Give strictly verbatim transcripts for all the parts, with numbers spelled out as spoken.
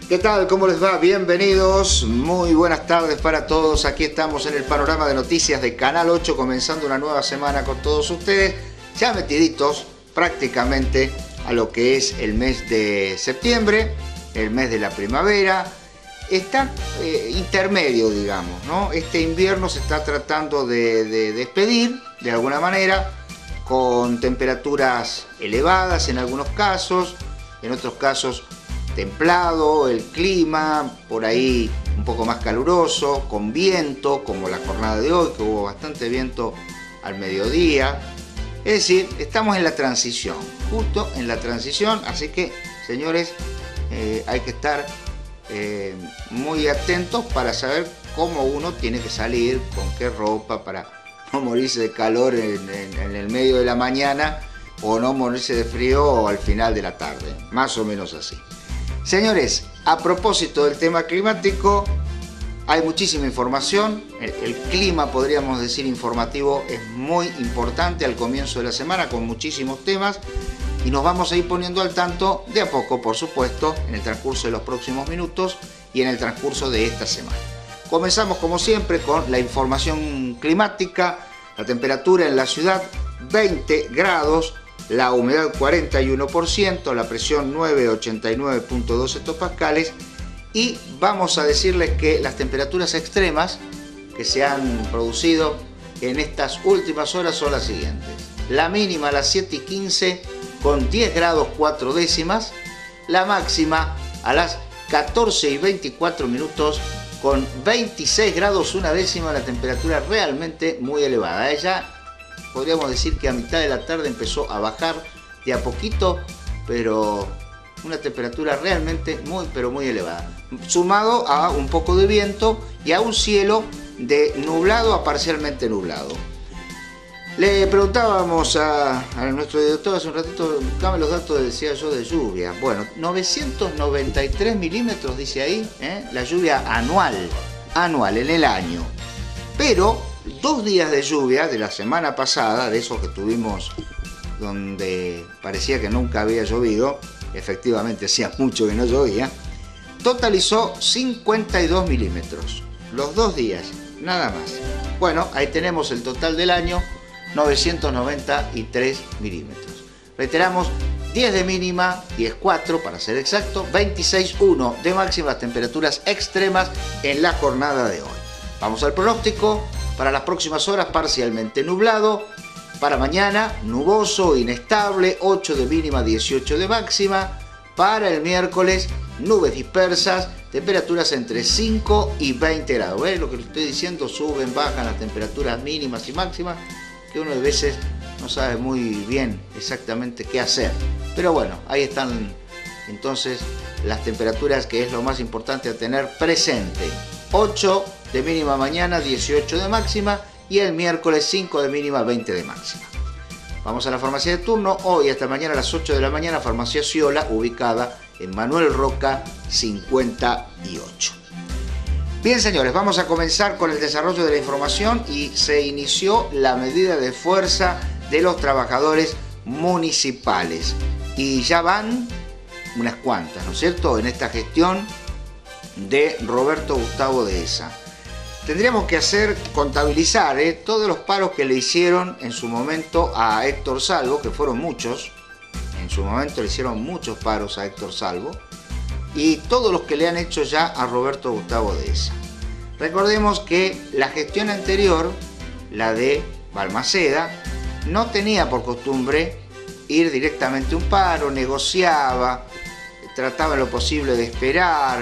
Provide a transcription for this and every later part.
¿Qué tal? ¿Cómo les va? Bienvenidos. Muy buenas tardes para todos. Aquí estamos en el panorama de noticias de Canal ocho, comenzando una nueva semana con todos ustedes, ya metiditos prácticamente a lo que es el mes de septiembre, el mes de la primavera. Está eh, intermedio, digamos, ¿no? Este invierno se está tratando de, de despedir de alguna manera, con temperaturas elevadas en algunos casos, en otros casos templado el clima, por ahí un poco más caluroso, con viento, como la jornada de hoy, que hubo bastante viento al mediodía. Es decir, estamos en la transición, justo en la transición, así que, señores, eh, hay que estar eh, muy atentos para saber cómo uno tiene que salir, con qué ropa, para no morirse de calor en, en, en el medio de la mañana o no morirse de frío al final de la tarde, más o menos así. Señores, a propósito del tema climático, hay muchísima información. El, el clima, podríamos decir, informativo es muy importante al comienzo de la semana, con muchísimos temas, y nos vamos a ir poniendo al tanto de a poco, por supuesto, en el transcurso de los próximos minutos y en el transcurso de esta semana. Comenzamos, como siempre, con la información climática. La temperatura en la ciudad, veinte grados. La humedad cuarenta y uno por ciento, la presión nueve ochenta y nueve punto dos hectopascales, y vamos a decirles que las temperaturas extremas que se han producido en estas últimas horas son las siguientes. La mínima a las siete y quince con diez grados cuatro décimas, la máxima a las catorce y veinticuatro minutos con veintiséis grados una décima, la temperatura realmente muy elevada. Ella, podríamos decir que a mitad de la tarde empezó a bajar de a poquito, pero una temperatura realmente muy, pero muy elevada. Sumado a un poco de viento y a un cielo de nublado a parcialmente nublado. Le preguntábamos a, a nuestro director hace un ratito, dame los datos, decía yo, de lluvia. Bueno, novecientos noventa y tres milímetros, dice ahí, ¿eh? La lluvia anual, anual, en el año. Pero dos días de lluvia de la semana pasada, de esos que tuvimos donde parecía que nunca había llovido, efectivamente hacía mucho que no llovía, totalizó cincuenta y dos milímetros. Los dos días, nada más. Bueno, ahí tenemos el total del año, novecientos noventa y tres milímetros. Reiteramos, diez de mínima, diez coma cuatro para ser exacto, veintiséis coma uno de máxima, las temperaturas extremas en la jornada de hoy. Vamos al pronóstico. Para las próximas horas, parcialmente nublado. Para mañana, nuboso, inestable, ocho de mínima, dieciocho de máxima. Para el miércoles, nubes dispersas, temperaturas entre cinco y veinte grados. ¿Ves lo que les estoy diciendo? Suben, bajan las temperaturas mínimas y máximas, que uno de veces no sabe muy bien exactamente qué hacer. Pero bueno, ahí están entonces las temperaturas, que es lo más importante a tener presente. ocho de mínima mañana, dieciocho de máxima, y el miércoles cinco de mínima, veinte de máxima. Vamos a la farmacia de turno. Hoy hasta mañana a las ocho de la mañana, farmacia Ciola, ubicada en Manuel Roca cincuenta y ocho. Bien, señores, vamos a comenzar con el desarrollo de la información, y se inició la medida de fuerza de los trabajadores municipales, y ya van unas cuantas, ¿no es cierto?, en esta gestión de Roberto Gustavo Dehesa. Tendríamos que hacer, contabilizar ¿eh? todos los paros que le hicieron en su momento a Héctor Salvo, que fueron muchos. En su momento le hicieron muchos paros a Héctor Salvo, y todos los que le han hecho ya a Roberto Gustavo Dehesa. Recordemos que la gestión anterior, la de Balmaceda, no tenía por costumbre ir directamente a un paro, negociaba, trataba en lo posible de esperar,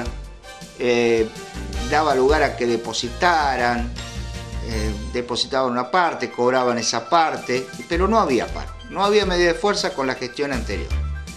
eh, daba lugar a que depositaran, eh, depositaban una parte, cobraban esa parte, pero no había paro, no había medida de fuerza con la gestión anterior.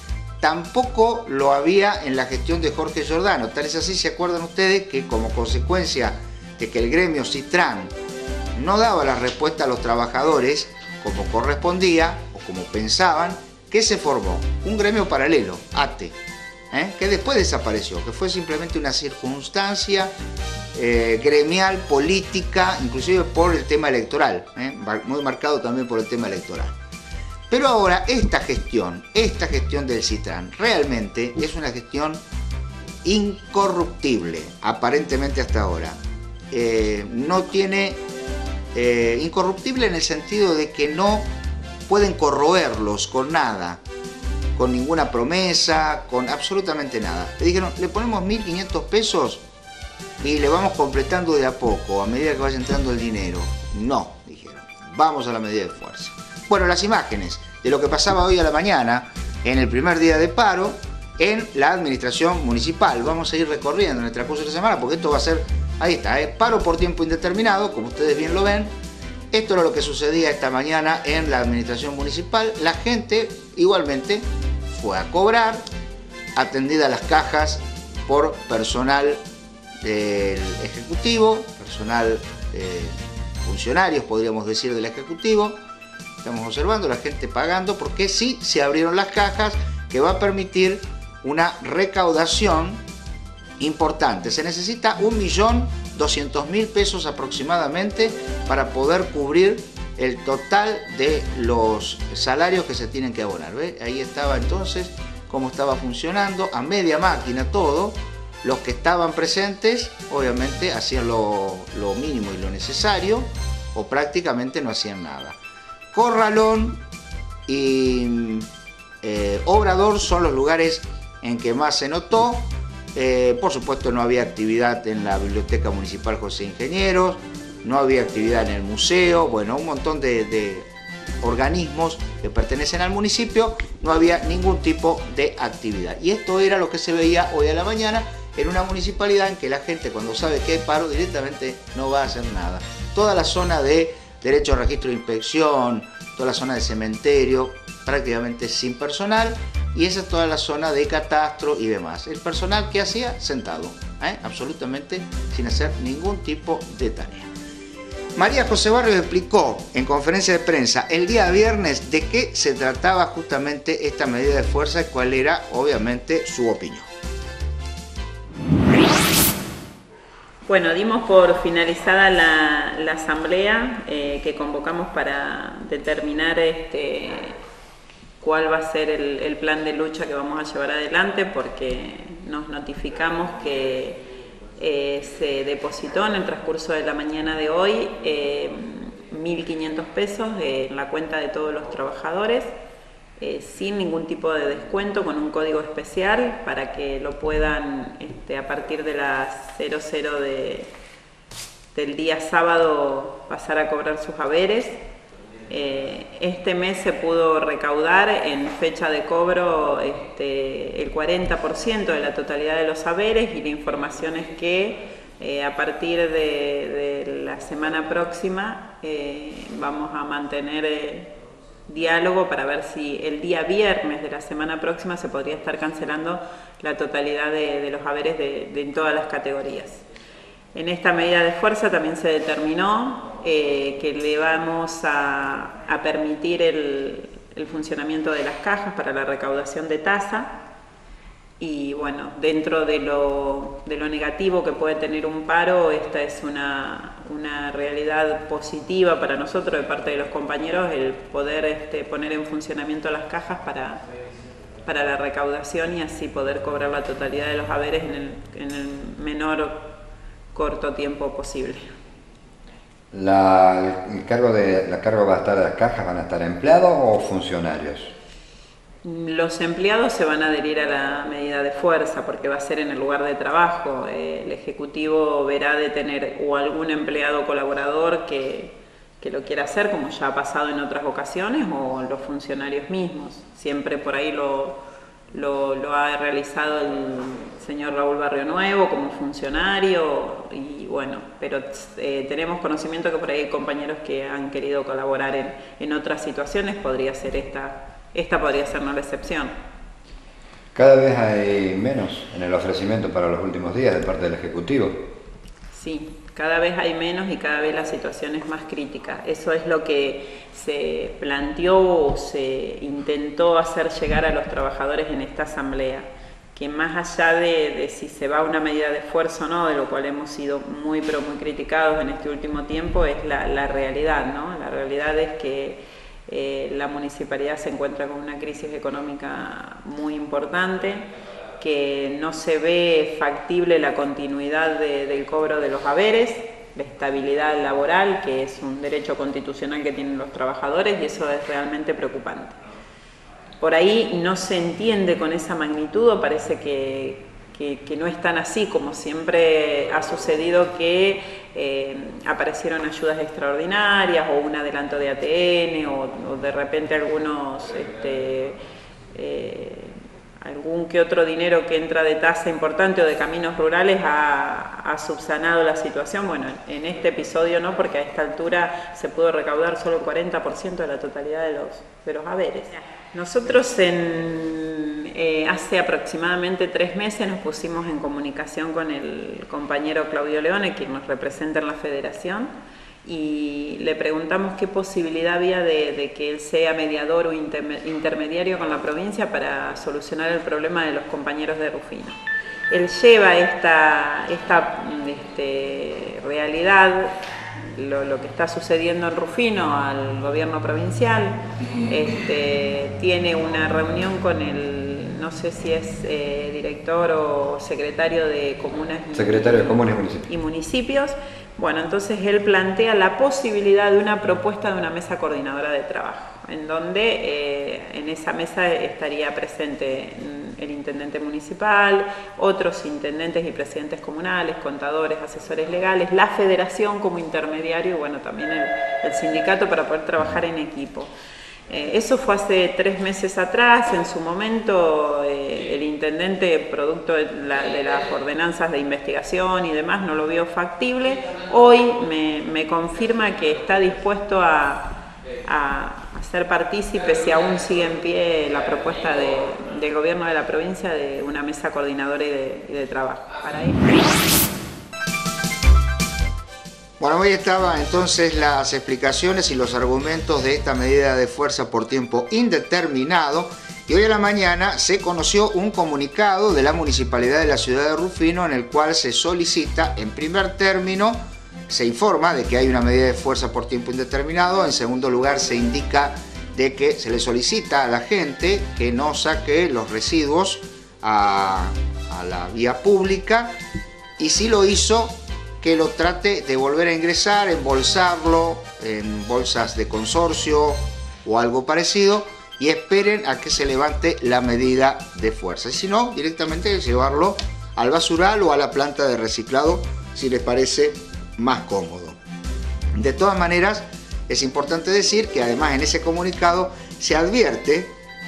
Tampoco lo había en la gestión de Jorge Giordano. Tal es así, ¿se acuerdan ustedes?, que como consecuencia de que el gremio Citran no daba la respuesta a los trabajadores como correspondía o como pensaban, que se formó un gremio paralelo, A T E, ¿eh? que después desapareció, que fue simplemente una circunstancia eh, gremial, política, inclusive por el tema electoral, ¿eh? muy marcado también por el tema electoral. Pero ahora esta gestión, esta gestión del Citran, realmente es una gestión incorruptible, aparentemente hasta ahora. Eh, no tiene eh, incorruptible en el sentido de que no pueden corroerlos con nada, con ninguna promesa, con absolutamente nada. Le dijeron, le ponemos mil quinientos pesos y le vamos completando de a poco, a medida que vaya entrando el dinero. No, dijeron, vamos a la medida de fuerza. Bueno, las imágenes de lo que pasaba hoy a la mañana, en el primer día de paro, en la administración municipal. Vamos a ir recorriendo en el transcurso de la semana, porque esto va a ser, ahí está, ¿eh? Paro por tiempo indeterminado, como ustedes bien lo ven. Esto era lo que sucedía esta mañana en la administración municipal. La gente, igualmente, fue a cobrar, atendida las cajas por personal del Ejecutivo, personal, eh, funcionarios, podríamos decir, del Ejecutivo. Estamos observando la gente pagando, porque sí se abrieron las cajas, que va a permitir una recaudación importante. Se necesita un millón doscientos mil pesos aproximadamente para poder cubrir el total de los salarios que se tienen que abonar. ¿Ve? Ahí estaba entonces cómo estaba funcionando, a media máquina todo. Los que estaban presentes obviamente hacían lo, lo mínimo y lo necesario, o prácticamente no hacían nada. Corralón y eh, Obrador son los lugares en que más se notó. Eh, por supuesto, no había actividad en la Biblioteca Municipal José Ingenieros, no había actividad en el museo, bueno, un montón de, de organismos que pertenecen al municipio, no había ningún tipo de actividad. Y esto era lo que se veía hoy a la mañana en una municipalidad en que la gente, cuando sabe que hay paro, directamente no va a hacer nada. Toda la zona de derecho a registro de inspección, toda la zona de cementerio, prácticamente sin personal, y esa es toda la zona de catastro y demás. El personal que hacía sentado, ¿eh? absolutamente sin hacer ningún tipo de tarea. María José Barrios explicó en conferencia de prensa el día viernes de qué se trataba justamente esta medida de fuerza y cuál era obviamente su opinión. Bueno, dimos por finalizada la, la asamblea eh, que convocamos para determinar este, cuál va a ser el, el plan de lucha que vamos a llevar adelante, porque nos notificamos que eh, se depositó en el transcurso de la mañana de hoy eh, mil quinientos pesos en la cuenta de todos los trabajadores, eh, sin ningún tipo de descuento, con un código especial para que lo puedan este, a partir de las cero cero de, del día sábado pasar a cobrar sus haberes. Eh, este mes se pudo recaudar en fecha de cobro este, el cuarenta por ciento de la totalidad de los haberes, y la información es que eh, a partir de, de la semana próxima eh, vamos a mantener eh, diálogo para ver si el día viernes de la semana próxima se podría estar cancelando la totalidad de, de los haberes de, de en todas las categorías. En esta medida de fuerza también se determinó eh, que le vamos a, a permitir el, el funcionamiento de las cajas para la recaudación de tasa, y bueno, dentro de lo, de lo negativo que puede tener un paro, esta es una, una realidad positiva para nosotros de parte de los compañeros, el poder este, poner en funcionamiento las cajas para, para la recaudación y así poder cobrar la totalidad de los haberes en el, en el menor corto tiempo posible. La, el cargo de, la cargo va a estar de las cajas, ¿van a estar empleados o funcionarios? Los empleados se van a adherir a la medida de fuerza porque va a ser en el lugar de trabajo. El Ejecutivo verá de tener o algún empleado colaborador que, que lo quiera hacer, como ya ha pasado en otras ocasiones, o los funcionarios mismos. Siempre por ahí lo, lo, lo ha realizado el señor Raúl Barrio Nuevo como funcionario, y bueno, pero eh, tenemos conocimiento que por ahí hay compañeros que han querido colaborar en, en otras situaciones. Podría ser esta, esta podría ser no la excepción. Cada vez hay menos en el ofrecimiento para los últimos días de parte del Ejecutivo. Sí, cada vez hay menos y cada vez la situación es más crítica. Eso es lo que se planteó o se intentó hacer llegar a los trabajadores en esta asamblea, que más allá de, de si se va a una medida de fuerza o no, de lo cual hemos sido muy pero muy criticados en este último tiempo, es la, la realidad, ¿no? La realidad es que eh, la municipalidad se encuentra con una crisis económica muy importante, que no se ve factible la continuidad de, del cobro de los haberes, la estabilidad laboral, que es un derecho constitucional que tienen los trabajadores, y eso es realmente preocupante. Por ahí no se entiende con esa magnitud, o parece que, que, que no es tan así, como siempre ha sucedido que eh, aparecieron ayudas extraordinarias o un adelanto de A T N o, o de repente algunos... Este, eh, algún que otro dinero que entra de tasa importante o de caminos rurales ha, ha subsanado la situación. Bueno, en este episodio no, porque a esta altura se pudo recaudar solo el cuarenta por ciento de la totalidad de los, de los haberes. Nosotros en, eh, hace aproximadamente tres meses nos pusimos en comunicación con el compañero Claudio Leone, quien nos representa en la federación, y le preguntamos qué posibilidad había de, de que él sea mediador o inter, intermediario con la provincia para solucionar el problema de los compañeros de Rufino. Él lleva esta, esta este, realidad, lo, lo que está sucediendo en Rufino, al gobierno provincial. Este, tiene una reunión con el, no sé si es eh, director o secretario de Comunas y, secretario de Comunas y Municipios. y municipios. Bueno, entonces él plantea la posibilidad de una propuesta de una mesa coordinadora de trabajo, en donde eh, en esa mesa estaría presente el intendente municipal, otros intendentes y presidentes comunales, contadores, asesores legales, la federación como intermediario y bueno, también el, el sindicato para poder trabajar en equipo. Eh, eso fue hace tres meses atrás. En su momento eh, el intendente, producto de, la, de las ordenanzas de investigación y demás, no lo vio factible. Hoy me, me confirma que está dispuesto a, a, a ser partícipe, si aún sigue en pie la propuesta de, del gobierno de la provincia de una mesa coordinadora y de, y de trabajo para él. Bueno, hoy estaban entonces las explicaciones y los argumentos de esta medida de fuerza por tiempo indeterminado, y hoy a la mañana se conoció un comunicado de la Municipalidad de la ciudad de Rufino en el cual se solicita, en primer término, se informa de que hay una medida de fuerza por tiempo indeterminado. En segundo lugar, se indica de que se le solicita a la gente que no saque los residuos a, a la vía pública, y si lo hizo, que lo trate de volver a ingresar, embolsarlo en bolsas de consorcio o algo parecido, y esperen a que se levante la medida de fuerza. Y si no, directamente llevarlo al basural o a la planta de reciclado, si les parece más cómodo. De todas maneras, es importante decir que además en ese comunicado se advierte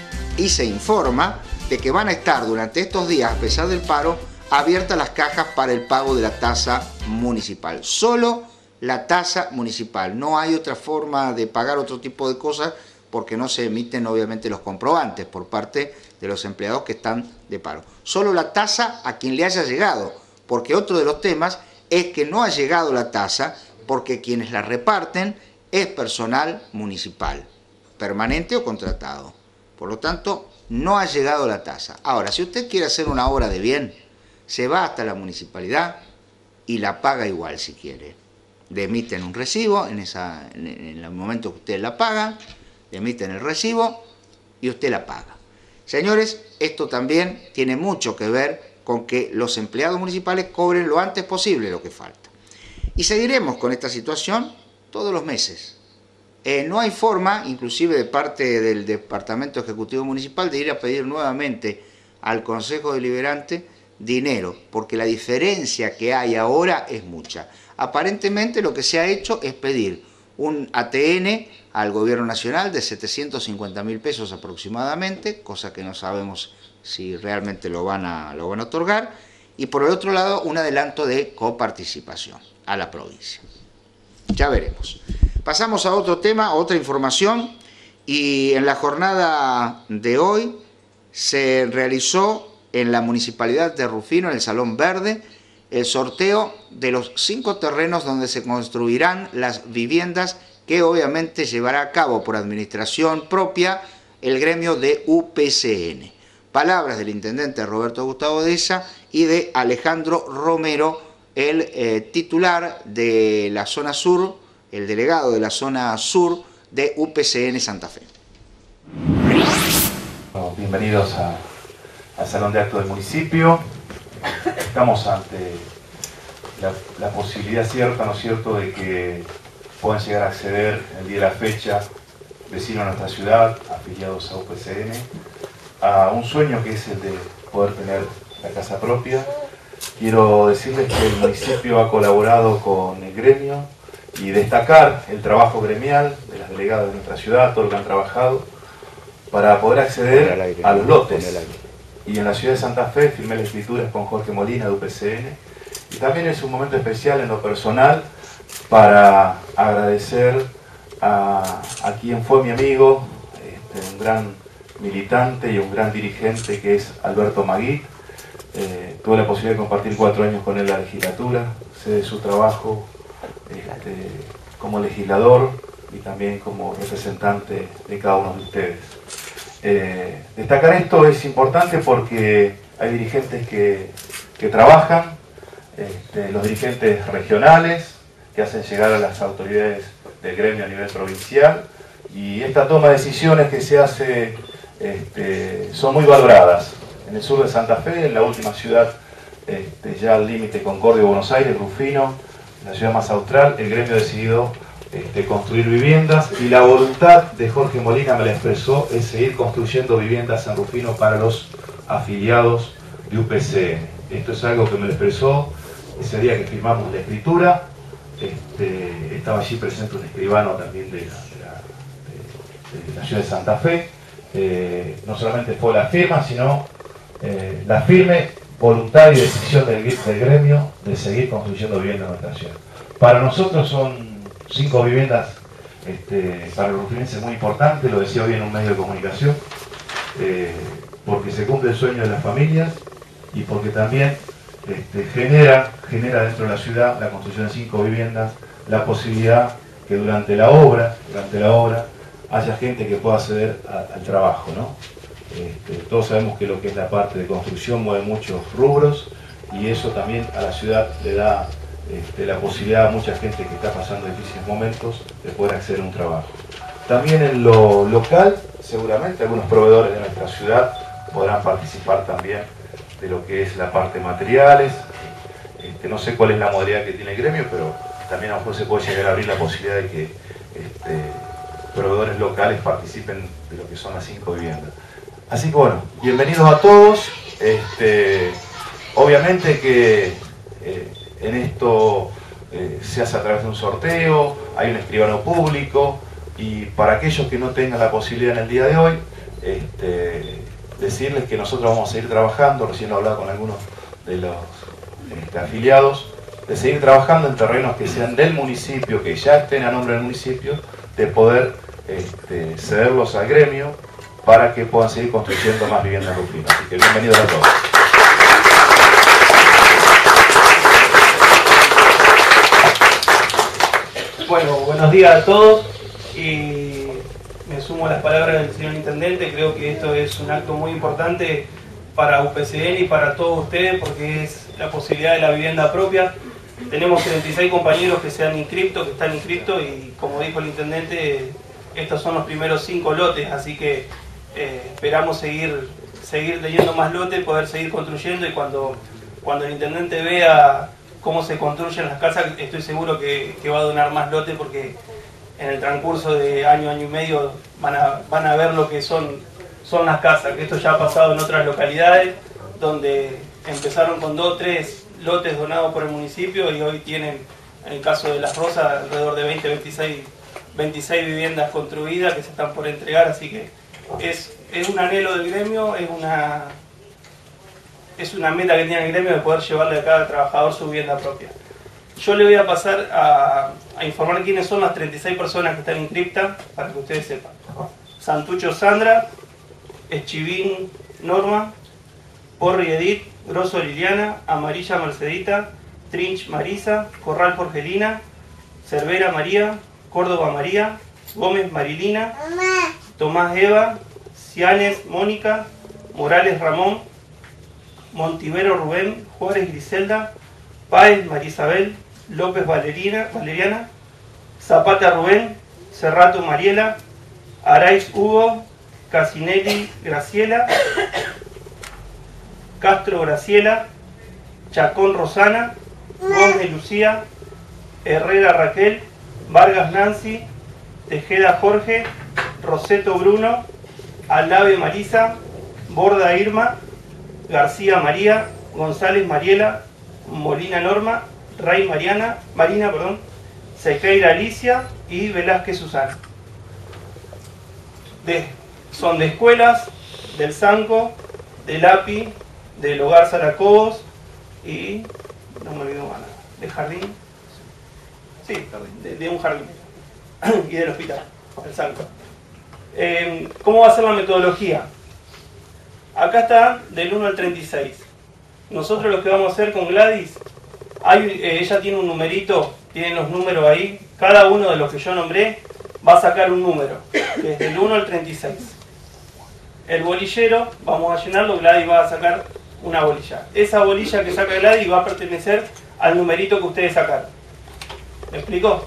y se informa de que van a estar durante estos días, a pesar del paro, abiertas las cajas para el pago de la tasa municipal. Solo la tasa municipal. No hay otra forma de pagar otro tipo de cosas, porque no se emiten obviamente los comprobantes por parte de los empleados que están de paro. Solo la tasa a quien le haya llegado, porque otro de los temas es que no ha llegado la tasa porque quienes la reparten es personal municipal, permanente o contratado. Por lo tanto, no ha llegado la tasa. Ahora, si usted quiere hacer una obra de bien, se va hasta la municipalidad y la paga igual si quiere. Le emiten un recibo en, esa, en, en el momento que usted la paga, le emiten el recibo y usted la paga. Señores, esto también tiene mucho que ver con que los empleados municipales cobren lo antes posible lo que falta. Y seguiremos con esta situación todos los meses. Eh, no hay forma, inclusive de parte del Departamento Ejecutivo Municipal, de ir a pedir nuevamente al Consejo Deliberante dinero, porque la diferencia que hay ahora es mucha. Aparentemente lo que se ha hecho es pedir un A T N al gobierno nacional de setecientos cincuenta mil pesos aproximadamente, cosa que no sabemos si realmente lo van a, lo van a otorgar, y por el otro lado un adelanto de coparticipación a la provincia. Ya veremos. Pasamos a otro tema, a otra información, y en la jornada de hoy se realizó en la Municipalidad de Rufino, en el Salón Verde, el sorteo de los cinco terrenos donde se construirán las viviendas que obviamente llevará a cabo por administración propia el gremio de U P C N. Palabras del intendente Roberto Gustavo Deza y de Alejandro Romero, el eh, titular de la zona sur, el delegado de la zona sur de U P C N Santa Fe. Bienvenidos a al Salón de Actos del municipio. Estamos ante la, la posibilidad cierta, ¿no es cierto?, de que puedan llegar a acceder el día de la fecha vecinos de nuestra ciudad, afiliados a U P C N, a un sueño que es el de poder tener la casa propia. Quiero decirles que el municipio ha colaborado con el gremio y destacar el trabajo gremial de las delegadas de nuestra ciudad, todo lo que han trabajado, para poder acceder aire, a los lotes. Y en la ciudad de Santa Fe firmé las escrituras con Jorge Molina de U P C N. Y también es un momento especial en lo personal para agradecer a, a quien fue mi amigo, este, un gran militante y un gran dirigente que es Alberto Magui. Eh, tuve la posibilidad de compartir cuatro años con él la legislatura, sé de su trabajo este, como legislador y también como representante de cada uno de ustedes. Eh, destacar esto es importante porque hay dirigentes que, que trabajan, este, los dirigentes regionales que hacen llegar a las autoridades del gremio a nivel provincial, y esta toma de decisiones que se hace este, son muy valoradas. En el sur de Santa Fe, en la última ciudad este, ya al límite Concordia, Buenos Aires, Rufino, la ciudad más austral, el gremio ha decidido este, construir viviendas, y la voluntad de Jorge Molina, me la expresó, es seguir construyendo viviendas en Rufino para los afiliados de U P C N. Esto es algo que me lo expresó ese día que firmamos la escritura. Este, estaba allí presente un escribano también de la, de la, de, de la ciudad de Santa Fe. Eh, no solamente fue la firma, sino eh, la firme voluntad y decisión del, del gremio de seguir construyendo viviendas en nuestra ciudad. Para nosotros son cinco viviendas, este, para los rufinenses muy importantes, lo decía hoy en un medio de comunicación, eh, porque se cumple el sueño de las familias y porque también este, genera, genera dentro de la ciudad la construcción de cinco viviendas, la posibilidad que durante la obra, durante la obra haya gente que pueda acceder a, al trabajo, ¿no? Este, todos sabemos que lo que es la parte de construcción mueve muchos rubros, y eso también a la ciudad le da este, la posibilidad a mucha gente que está pasando difíciles momentos de poder acceder a un trabajo. También en lo local, seguramente algunos proveedores de nuestra ciudad podrán participar también de lo que es la parte de materiales. Este, no sé cuál es la modalidad que tiene el gremio, pero también a lo mejor se puede llegar a abrir la posibilidad de que este, proveedores locales participen de lo que son las cinco viviendas. Así que bueno, bienvenidos a todos. Este, obviamente que eh, en esto eh, se hace a través de un sorteo, hay un escribano público, y para aquellos que no tengan la posibilidad en el día de hoy, este, decirles que nosotros vamos a seguir trabajando, recién lo he hablado con algunos de los este, afiliados, de seguir trabajando en terrenos que sean del municipio, que ya estén a nombre del municipio, de poder este, cederlos al gremio para que puedan seguir construyendo más viviendas rufinas. Así que bienvenidos a todos. Bueno, buenos días a todos, y me sumo a las palabras del señor Intendente. Creo que esto es un acto muy importante para U P C N y para todos ustedes, porque es la posibilidad de la vivienda propia. Tenemos treinta y seis compañeros que se han inscrito, que están inscritos, y como dijo el Intendente, estos son los primeros cinco lotes, así que eh, esperamos seguir, seguir teniendo más lotes, poder seguir construyendo, y cuando, cuando el Intendente vea cómo se construyen las casas, estoy seguro que, que va a donar más lotes, porque en el transcurso de año, año y medio van a, van a ver lo que son, son las casas, que esto ya ha pasado en otras localidades, donde empezaron con dos o tres lotes donados por el municipio, y hoy tienen, en el caso de Las Rosas, alrededor de veinte, veintiséis, veintiséis viviendas construidas que se están por entregar, así que es, es un anhelo del gremio, es una, es una meta que tiene el gremio de poder llevarle a cada trabajador su vivienda propia. Yo le voy a pasar a, a informar quiénes son las treinta y seis personas que están inscriptas, para que ustedes sepan. Santucho Sandra, Eschivín Norma, Porri Edith, Grosso Liliana, Amarilla Mercedita, Trinch Marisa, Corral Jorgelina, Cervera María, Córdoba María, Gómez Marilina, Tomás Eva, Cianes Mónica, Morales Ramón, Montivero Rubén, Juárez Griselda, Páez Marisabel, López Valerina, Valeriana, Zapata Rubén, Cerrato Mariela, Araiz Hugo, Casinelli Graciela, Castro Graciela, Chacón Rosana, Gómez Lucía, Herrera Raquel, Vargas Nancy, Tejeda Jorge, Roseto Bruno, Alave Marisa, Borda Irma, García María, González Mariela, Molina Norma, Ray Mariana, Marina, perdón, Sequeira Alicia y Velázquez Susana. De, son de escuelas, del Sanco, del A P I, del Hogar Saracobos y, no me olvido más nada, de jardín, sí, de, de un jardín y del hospital, el Sanco. Eh, ¿Cómo va a ser la metodología? Acá está del uno al treinta y seis. Nosotros lo que vamos a hacer con Gladys, hay, eh, ella tiene un numerito, tienen los números ahí, cada uno de los que yo nombré va a sacar un número, desde el uno al treinta y seis. El bolillero, vamos a llenarlo, Gladys va a sacar una bolilla. Esa bolilla que saca Gladys va a pertenecer al numerito que ustedes sacaron. ¿Me explico?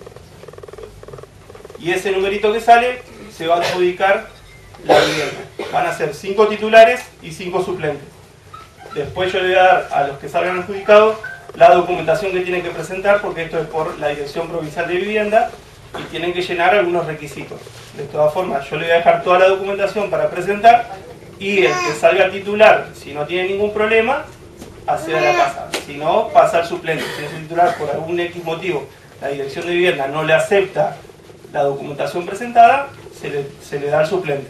Y ese numerito que sale se va a adjudicar la vivienda. Van a ser cinco titulares y cinco suplentes. Después yo le voy a dar a los que salgan adjudicados la documentación que tienen que presentar, porque esto es por la Dirección Provincial de Vivienda y tienen que llenar algunos requisitos. De todas formas, yo le voy a dejar toda la documentación para presentar y el que salga titular, si no tiene ningún problema, accede a la casa. Si no, pasa al suplente. Si es titular por algún X motivo, la Dirección de Vivienda no le acepta la documentación presentada, se le, se le da al suplente.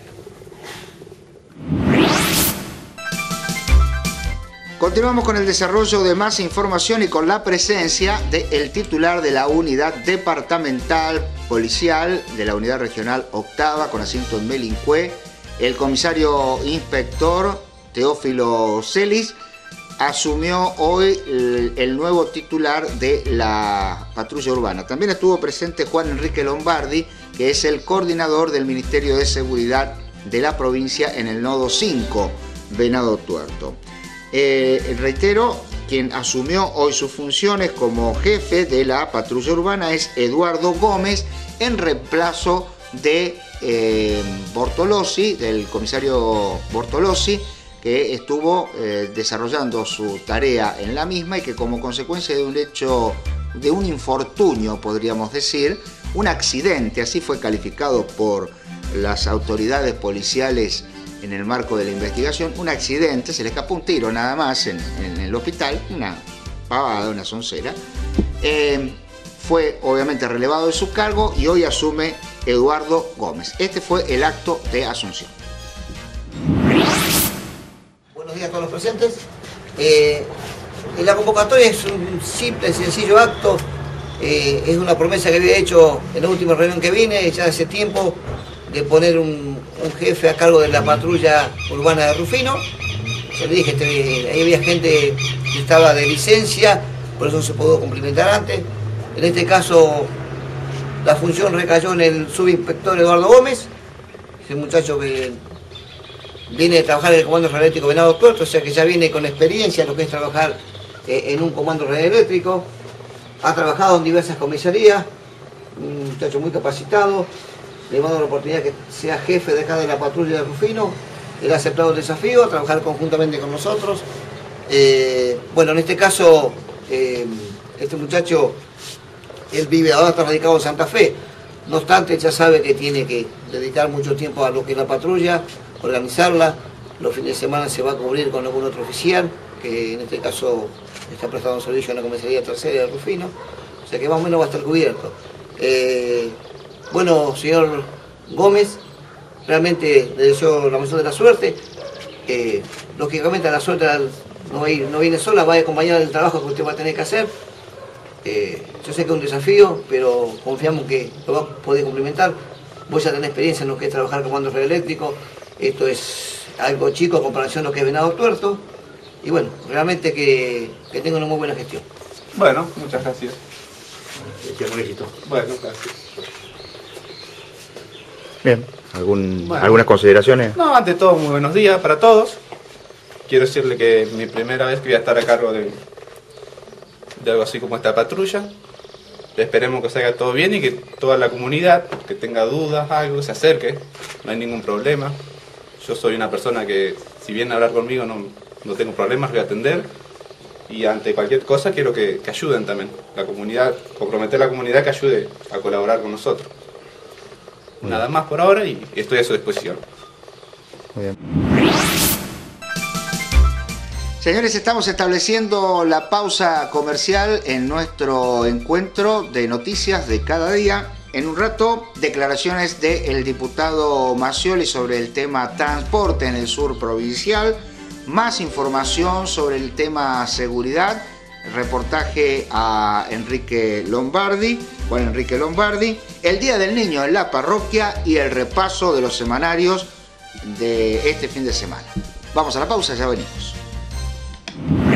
Continuamos con el desarrollo de más información y con la presencia del titular de la unidad departamental policial de la unidad regional octava con asiento en Melincué, el comisario inspector Teófilo Celis, asumió hoy el, el nuevo titular de la patrulla urbana. También estuvo presente Juan Enrique Lombardi, que es el coordinador del Ministerio de Seguridad de la provincia en el nodo cinco, Venado Tuerto. Eh, reitero, quien asumió hoy sus funciones como jefe de la patrulla urbana es Eduardo Gómez, en reemplazo de eh, Bortolossi, del comisario Bortolossi, que estuvo eh, desarrollando su tarea en la misma y que como consecuencia de un hecho, de un infortunio, podríamos decir, un accidente, así fue calificado por las autoridades policiales en el marco de la investigación, un accidente, se le escapó un tiro nada más en, en el hospital, una pavada, una soncera. Eh, fue obviamente relevado de su cargo y hoy asume Eduardo Gómez. Este fue el acto de asunción. Buenos días a todos los presentes. Eh, la convocatoria es un simple, sencillo acto. Eh, es una promesa que había hecho en la última reunión que vine, ya hace tiempo, de poner un, un jefe a cargo de la patrulla urbana de Rufino. Ya le dije, este, ahí había gente que estaba de licencia, por eso se pudo cumplimentar antes. En este caso, la función recayó en el subinspector Eduardo Gómez, ese muchacho que viene a trabajar en el Comando Radioeléctrico Venado Tuerto, o sea que ya viene con experiencia en lo que es trabajar eh, en un comando radioeléctrico. Ha trabajado en diversas comisarías, un muchacho muy capacitado. Le hemos dado la oportunidad que sea jefe de acá de la patrulla de Rufino. Él ha aceptado el desafío, a trabajar conjuntamente con nosotros. Eh, bueno, en este caso, eh, este muchacho, él vive, ahora está radicado en Santa Fe. No obstante, ya sabe que tiene que dedicar mucho tiempo a lo que es la patrulla, organizarla. Los fines de semana se va a cubrir con algún otro oficial, que en este caso está prestando servicio en la comisaría tercera de Rufino. O sea que más o menos va a estar cubierto. Eh, Bueno, señor Gómez, realmente le deseo la mejor de la suerte. Eh, lógicamente la suerte no, va a ir, no viene sola, va a acompañar el trabajo que usted va a tener que hacer. Eh, yo sé que es un desafío, pero confiamos que lo va a poder cumplimentar. Voy a tener experiencia en lo que es trabajar con comando radioeléctrico. Esto es algo chico en comparación a lo que es Venado Tuerto. Y bueno, realmente que, que tenga una muy buena gestión. Bueno, muchas gracias. Bueno, gracias. Bien. ¿Algún, Bueno. ¿Algunas consideraciones? No, ante todo, muy buenos días para todos. Quiero decirle que es mi primera vez que voy a estar a cargo de, de algo así como esta patrulla. Esperemos que salga todo bien y que toda la comunidad que tenga dudas, algo, se acerque. No hay ningún problema. Yo soy una persona que, si viene a hablar conmigo, no, no tengo problemas, voy a atender. Y ante cualquier cosa quiero que, que ayuden también. La comunidad, comprometer a la comunidad que ayude a colaborar con nosotros. Muy Nada bien. Más por ahora y estoy a su disposición. Muy bien. Señores, estamos estableciendo la pausa comercial en nuestro encuentro de noticias de cada día. En un rato, declaraciones del diputado Macioli sobre el tema transporte en el sur provincial. Más información sobre el tema seguridad. Reportaje a Enrique Lombardi, Juan Enrique Lombardi. El Día del Niño en la parroquia y el repaso de los semanarios de este fin de semana. Vamos a la pausa, ya venimos.